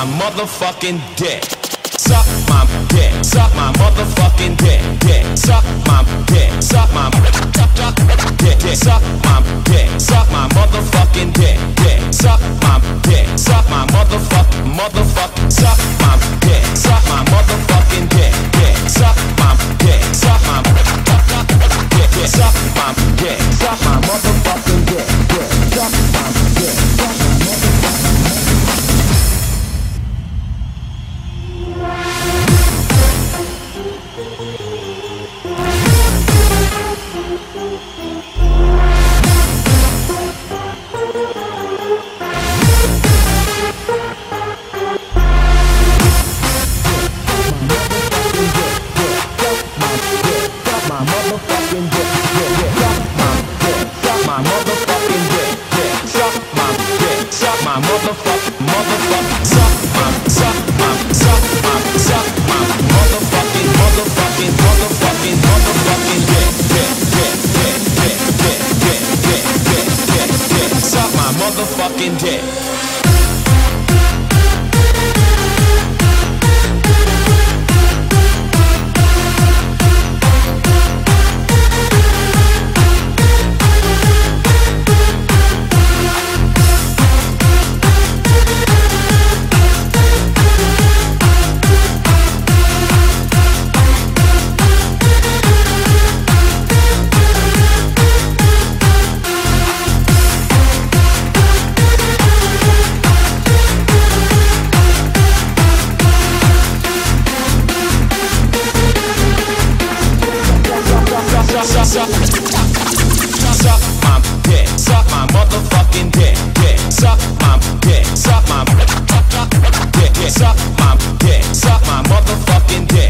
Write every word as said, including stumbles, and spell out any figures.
my motherfucking dick. Suck my dick, suck my motherfucking dick, dick, suck my dick, suck my dick, dick, suck my dick, suck my motherfucking dick, dick, suck my dick, suck my motherfucking motherfuck, suck my dick, suck my motherfucking dick, dick, suck my dick, suck my dick, dick, suck my dick, suck my motherfucking dick, dick, suck my dick, suck my motherfucking. My motherfucking, motherfucking, suck my, suck my, suck my, suck my motherfucking, motherfucking, motherfucking, motherfucking dick, dick, dick, dick, dick, dick, dick, dick, dick, dick, dick, suck my motherfucking dick. Suck, suck my dick, suck my motherfucking dick, dick, suck my dick, suck my dick, dick, suck my dick, suck my motherfucking dick.